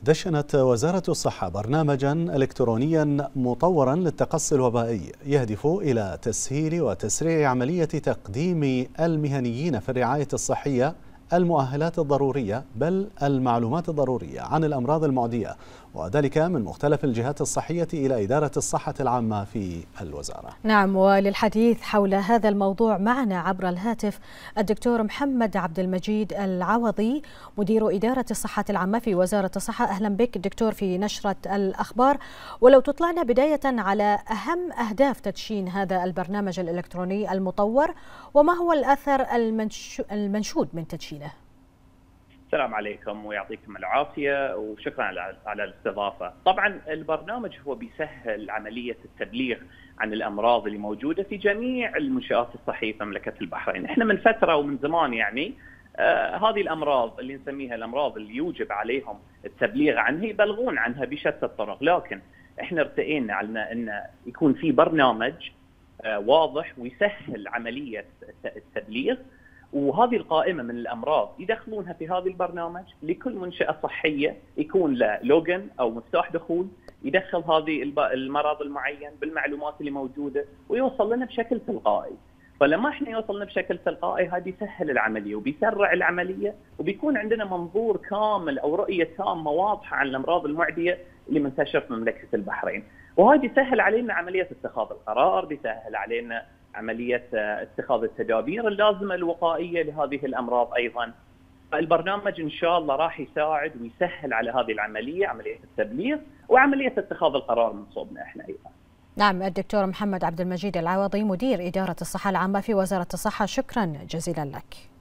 دشنت وزارة الصحة برنامجا إلكترونيا مطورا للتقصي الوبائي يهدف إلى تسهيل وتسريع عملية تقديم المهنيين في الرعاية الصحية المؤهلات الضرورية بل المعلومات الضرورية عن الأمراض المعدية، وذلك من مختلف الجهات الصحية إلى إدارة الصحة العامة في الوزارة. نعم، وللحديث حول هذا الموضوع معنا عبر الهاتف الدكتور محمد عبد المجيد العوضي، مدير إدارة الصحة العامة في وزارة الصحة. أهلا بك دكتور في نشرة الأخبار. ولو تطلعنا بداية على أهم أهداف تدشين هذا البرنامج الإلكتروني المطور، وما هو الأثر المنشود من تدشينه؟ السلام عليكم ويعطيكم العافية وشكرا على الاستضافة. طبعا البرنامج هو بيسهل عملية التبليغ عن الأمراض اللي موجودة في جميع المنشآت الصحية في مملكة البحرين. احنا من فترة ومن زمان هذه الأمراض اللي نسميها الأمراض اللي يوجب عليهم التبليغ عنها يبلغون عنها بشتى الطرق، لكن احنا ارتئينا على أن يكون في برنامج واضح ويسهل عملية التبليغ، وهذه القائمة من الأمراض يدخلونها في هذا البرنامج. لكل منشأة صحية يكون له لوجن أو مفتاح دخول يدخل هذه المرض المعين بالمعلومات اللي موجودة ويوصل لنا بشكل تلقائي. فلما احنا يوصلنا بشكل تلقائي هذا يسهل العملية وبيسرع العملية، وبيكون عندنا منظور كامل أو رؤية تامة واضحة عن الأمراض المعدية اللي منتشرة في مملكة البحرين. وهذا يسهل علينا عملية اتخاذ القرار، بيسهل علينا عملية اتخاذ التدابير اللازمة الوقائية لهذه الأمراض أيضا. البرنامج إن شاء الله راح يساعد ويسهل على هذه العملية، عملية التبليغ وعملية اتخاذ القرار من صوبنا إحنا أيضا. نعم، الدكتور محمد عبد المجيد العوضي، مدير إدارة الصحة العامة في وزارة الصحة، شكرا جزيلا لك.